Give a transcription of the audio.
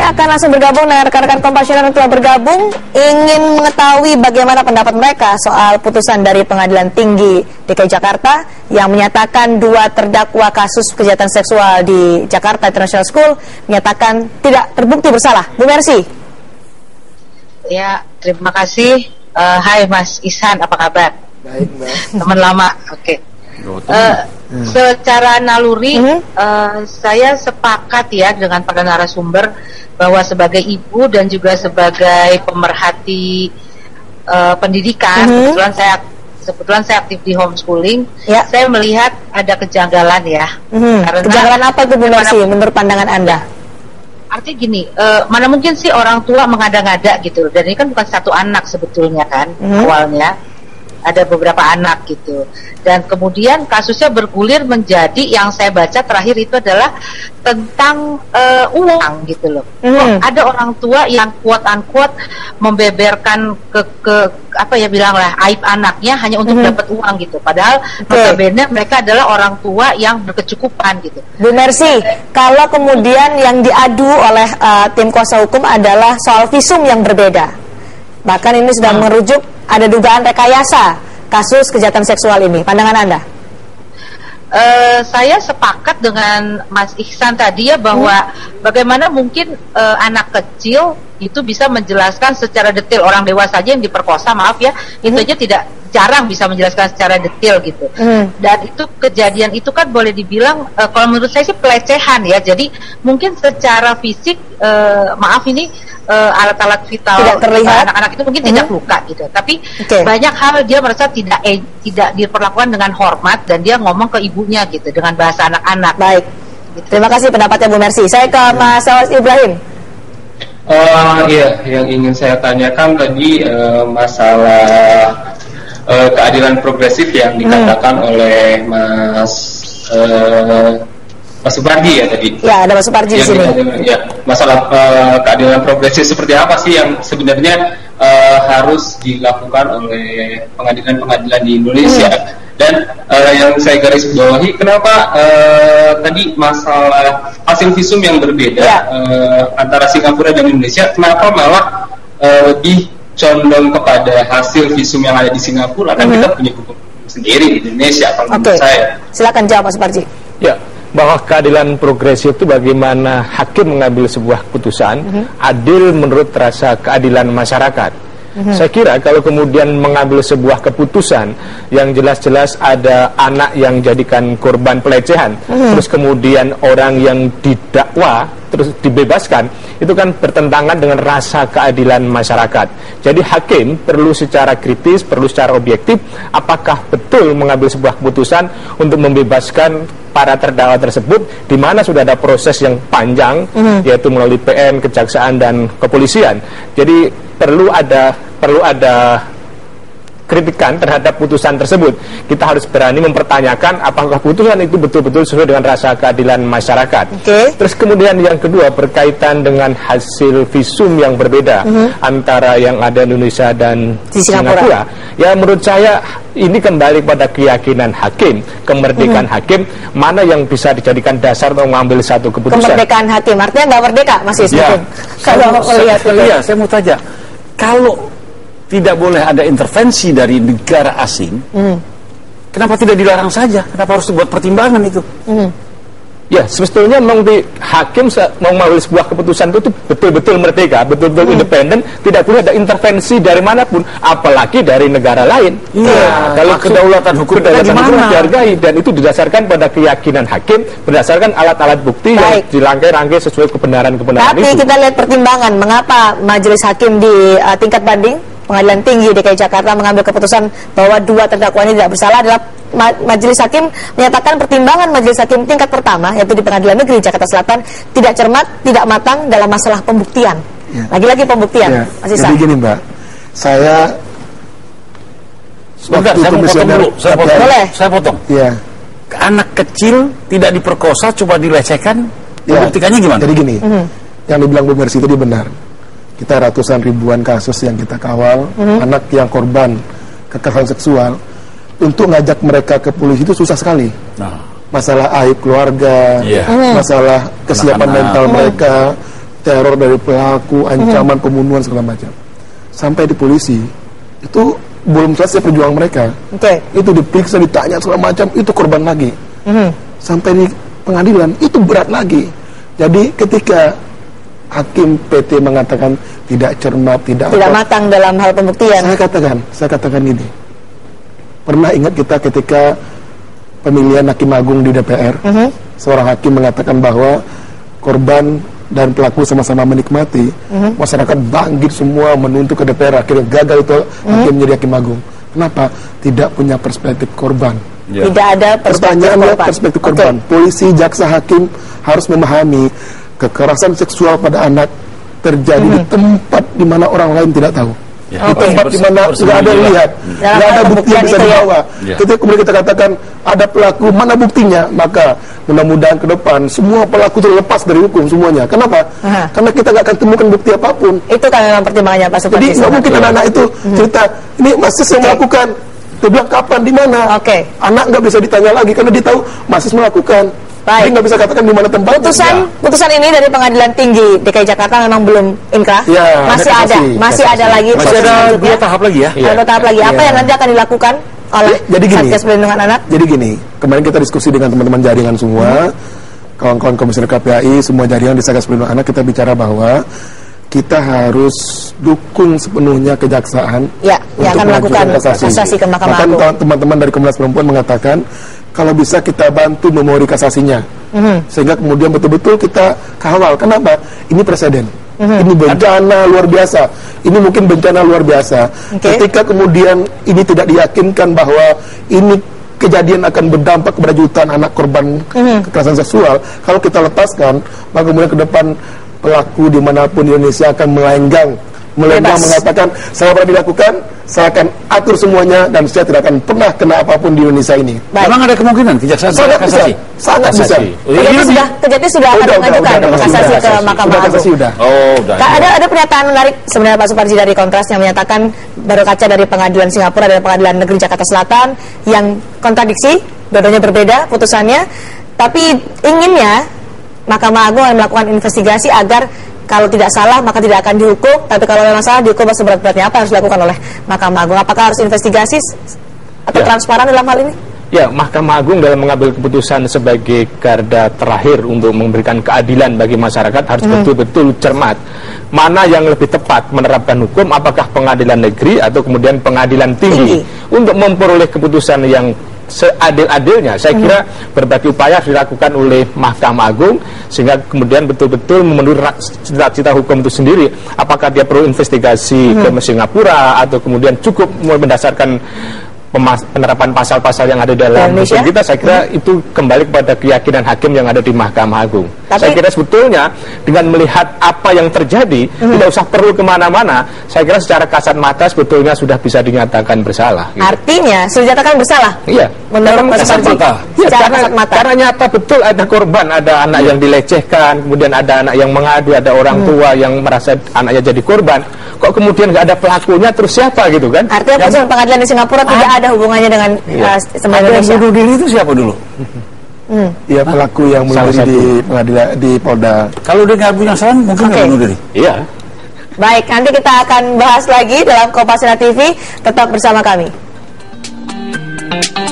akan langsung bergabung dengan rekan-rekan Kompasiana yang telah bergabung, ingin mengetahui bagaimana pendapat mereka soal putusan dari Pengadilan Tinggi DKI Jakarta yang menyatakan 2 terdakwa kasus kejahatan seksual di Jakarta International School menyatakan tidak terbukti bersalah. Bu Mercy. Ya, terima kasih. Hai Mas Ihsan, apa kabar? Baik, Mbak. Teman lama, oke. Secara naluri, saya sepakat ya dengan para narasumber bahwa sebagai ibu dan juga sebagai pemerhati pendidikan, kebetulan saya aktif di homeschooling, saya melihat ada kejanggalan ya. Karena kejanggalan apa itu Bu Mercy menurut pandangan Anda? Artinya gini, mana mungkin sih orang tua mengada-ngada gitu, dan ini kan bukan satu anak sebetulnya kan, awalnya ada beberapa anak gitu, dan kemudian kasusnya bergulir menjadi yang saya baca terakhir itu adalah tentang uang gitu loh. Ada orang tua yang quote-unquote membeberkan ke apa ya bilanglah aib anaknya hanya untuk dapat uang gitu, padahal notabene mereka adalah orang tua yang berkecukupan gitu. Bu Mercy, kalau kemudian yang diadu oleh tim kuasa hukum adalah soal visum yang berbeda, bahkan ini sudah merujuk ada dugaan rekayasa kasus kejahatan seksual ini. Pandangan Anda? Saya sepakat dengan Mas Ihsan tadi ya, bahwa bagaimana mungkin anak kecil itu bisa menjelaskan secara detail, orang dewasa saja yang diperkosa, maaf ya, itu aja jarang bisa menjelaskan secara detail gitu. Dan itu kejadian itu kan boleh dibilang kalau menurut saya sih pelecehan ya. Jadi mungkin secara fisik maaf ini alat-alat vital anak-anak itu mungkin tidak luka gitu, tapi banyak hal dia merasa tidak diperlakukan dengan hormat dan dia ngomong ke ibunya gitu dengan bahasa anak-anak. Baik, gitu. Terima kasih pendapatnya Bu Mercy. Saya ke Mas Awas Ibrahim. Iya, yang ingin saya tanyakan tadi masalah keadilan progresif yang dikatakan oleh Mas Supardi ya tadi. Ya, ada Mas Supardi di sini. Ya, masalah keadilan progresif seperti apa sih yang sebenarnya harus dilakukan oleh pengadilan-pengadilan di Indonesia? Dan yang saya garis bawahi, kenapa tadi masalah hasil visum yang berbeda antara Singapura dan Indonesia, kenapa malah lebih condong kepada hasil visum yang ada di Singapura? Kan kita punya hukum sendiri di Indonesia. Saya silakan jawab Mas Supardi. Ya, bahwa keadilan progresif itu bagaimana hakim mengambil sebuah putusan adil menurut rasa keadilan masyarakat. Saya kira kalau kemudian mengambil sebuah keputusan yang jelas-jelas ada anak yang jadikan korban pelecehan, terus kemudian orang yang didakwa terus dibebaskan, itu kan bertentangan dengan rasa keadilan masyarakat. Jadi hakim perlu secara kritis, perlu secara objektif, apakah betul mengambil sebuah keputusan untuk membebaskan para terdakwa tersebut, di mana sudah ada proses yang panjang, yaitu melalui PN, kejaksaan dan kepolisian. Jadi perlu ada kritikan terhadap putusan tersebut. Kita harus berani mempertanyakan apakah putusan itu betul-betul sesuai dengan rasa keadilan masyarakat. Terus kemudian yang kedua berkaitan dengan hasil visum yang berbeda antara yang ada Indonesia dan Singapura. Ya menurut saya ini kembali pada keyakinan hakim, kemerdekaan hakim, mana yang bisa dijadikan dasar untuk mengambil satu keputusan. Kemerdekaan hakim artinya nggak merdeka, masih kalau melihat saya mau tanya, kalau tidak boleh ada intervensi dari negara asing, kenapa tidak dilarang saja? Kenapa harus dibuat pertimbangan itu? Ya, sebetulnya hakim mau mengambil sebuah keputusan itu betul-betul merdeka, betul-betul independen, tidak boleh ada intervensi dari manapun, apalagi dari negara lain. Kalau kedaulatan hukum dihargai, dan itu didasarkan pada keyakinan hakim, berdasarkan alat-alat bukti yang dirangkai-rangkai sesuai kebenaran-kebenaran itu. Tapi kita lihat pertimbangan mengapa majelis hakim di tingkat banding Pengadilan Tinggi DKI Jakarta mengambil keputusan bahwa 2 terdakwa ini tidak bersalah adalah majelis hakim menyatakan pertimbangan majelis hakim tingkat pertama, yaitu di Pengadilan Negeri Jakarta Selatan, tidak cermat, tidak matang dalam masalah pembuktian. Lagi-lagi pembuktian. Jadi gini Mbak, saya sebentar, saya mau potong dulu. Saya potong. Anak kecil tidak diperkosa, coba dilecehkan, membuktikannya gimana? Jadi gini, yang dibilang Bu Mercy tadi benar. Kita ratusan ribuan kasus yang kita kawal, anak yang korban kekerasan seksual, untuk ngajak mereka ke polisi itu susah sekali. Masalah aib keluarga, masalah kesiapan mental mereka, teror dari pelaku, ancaman pembunuhan segala macam. Sampai di polisi itu belum selesai perjuangan mereka. Itu diperiksa, ditanya segala macam, itu korban lagi. Sampai di pengadilan itu berat lagi. Jadi ketika hakim PT mengatakan tidak cermat, tidak matang dalam hal pembuktian. Saya katakan gini. Pernah ingat kita ketika pemilihan hakim agung di DPR, seorang hakim mengatakan bahwa korban dan pelaku sama-sama menikmati, masyarakat bangkit semua menuntut ke DPR, akhirnya gagal itu hakim menjadi hakim agung. Kenapa? Tidak punya perspektif korban. Tidak ada perspektif korban. Polisi, jaksa, hakim harus memahami kekerasan seksual pada anak terjadi di tempat di mana orang lain tidak tahu. Di tempat di mana tidak ada yang lihat, tidak ada bukti yang bisa dibawa. Ketika kemudian kita katakan ada pelaku, mana buktinya? Maka mudah-mudahan ke depan semua pelaku terlepas dari hukum semuanya. Kenapa? Karena kita nggak akan temukan bukti apapun. Itu kan memang pertimbangannya Pak Suparji. Jadi nggak mungkin anak-anak itu cerita ini masih saya melakukan. Dia bilang kapan, di mana? Anak nggak bisa ditanya lagi karena dia tahu masih melakukan. Dia nggak bisa katakan di mana tempatnya. Putusan ini dari Pengadilan Tinggi DKI Jakarta memang belum inkrah. Masih ada lagi. Masih ada 2 tahap lagi ya. Ada 2 tahap lagi. Apa yang nanti akan dilakukan oleh Satgas Perlindungan Anak? Jadi gini, kemarin kita diskusi dengan teman-teman jaringan semua, kawan-kawan komisioner KPAI, semua jaringan di Satgas Perlindungan Anak, kita bicara bahwa kita harus dukung sepenuhnya kejaksaan yang akan melakukan kasasi ke Mahkamah Agung. Teman-teman dari Komnas Perempuan mengatakan kalau bisa kita bantu memori kasasinya, sehingga kemudian betul-betul kita kawal. Kenapa? Ini preseden. Ini bencana luar biasa. Ini mungkin bencana luar biasa. Ketika kemudian ini tidak diyakinkan bahwa ini kejadian akan berdampak kepada jutaan anak korban kekerasan seksual, kalau kita lepaskan, maka kemudian ke depan pelaku dimanapun di Indonesia akan melenggang mengatakan saya pernah dilakukan, saya akan atur semuanya dan saya tidak akan pernah kena apapun di Indonesia ini. Memang ada kemungkinan kejaksaan kasasi? Sangat bisa. Kejati sudah akan mengajukan kasasi ke Mahkamah Agung. Ada pernyataan menarik sebenarnya Pak Suparji dari Kontras yang menyatakan baru kaca dari Pengadilan Singapura dan Pengadilan Negeri Jakarta Selatan yang kontradiksi, dua-duanya berbeda putusannya, tapi inginnya Mahkamah Agung akan melakukan investigasi agar kalau tidak salah maka tidak akan dihukum, tapi kalau memang salah dihukum seberat-beratnya. Apa yang harus dilakukan oleh Mahkamah Agung? Apakah harus investigasi atau transparan dalam hal ini? Ya, Mahkamah Agung dalam mengambil keputusan sebagai garda terakhir untuk memberikan keadilan bagi masyarakat harus betul-betul cermat. Mana yang lebih tepat menerapkan hukum, apakah pengadilan negeri atau kemudian pengadilan tinggi. Untuk memperoleh keputusan yang seadil-adilnya. Saya kira berbagai upaya dilakukan oleh Mahkamah Agung sehingga kemudian betul-betul memenuhi cita-cita hukum itu sendiri. Apakah dia perlu investigasi ke Singapura atau kemudian cukup mendasarkan penerapan pasal-pasal yang ada dalam hukum kita, saya kira itu kembali kepada keyakinan hakim yang ada di Mahkamah Agung. Saya kira sebetulnya dengan melihat apa yang terjadi, tidak usah perlu kemana-mana, saya kira secara kasat mata sebetulnya sudah bisa dinyatakan bersalah. Gitu. Artinya sudah dinyatakan bersalah? Iya. Menurut kasat mata? Ya, karena nyata betul ada korban, ada anak yang dilecehkan, kemudian ada anak yang mengadu, ada orang tua yang merasa anaknya jadi korban. Kok kemudian nggak ada pelakunya, terus siapa gitu kan? Artinya putusan pengadilan di Singapura tidak ada hubungannya dengan Indonesia. Yang bunuh diri itu siapa dulu? Ya, pelaku yang bunuh diri di pengadilan di Polda. Kalau dia nggak punya salah, mungkin nggak bunuh diri. Iya. Baik, nanti kita akan bahas lagi dalam Kompasiana TV. Tetap bersama kami.